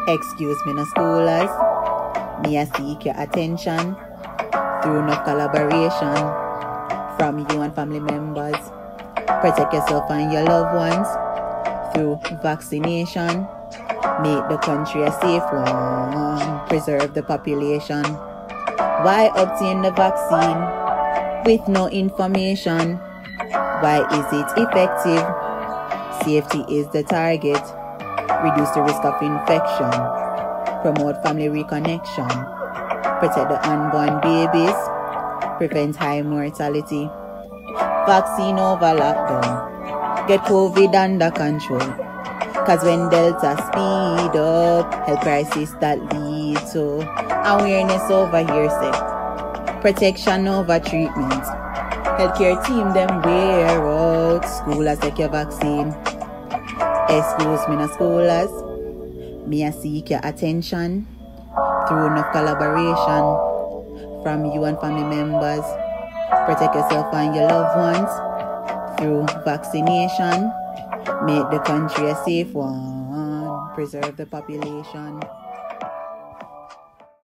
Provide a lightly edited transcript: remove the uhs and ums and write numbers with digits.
Excuse me, no schoolers. Me I seek your attention through enough collaboration from you and family members. Protect yourself and your loved ones through vaccination. Make the country a safe one. Preserve the population. Why obtain the vaccine with no information? Why is it effective? Safety is the target. Reduce the risk of infection. Promote family reconnection. Protect the unborn babies. Prevent high mortality. Vaccine over lockdown. Get COVID under control. Cause when Delta speed up, health crisis that lead to awareness over hearsay. Protection over treatment. Healthcare team them wear out. Schoolers take your vaccine. Excuse me, no schoolers. Me I seek your attention through enough collaboration from you and family members. Protect yourself and your loved ones through vaccination. Make the country a safe one. Preserve the population.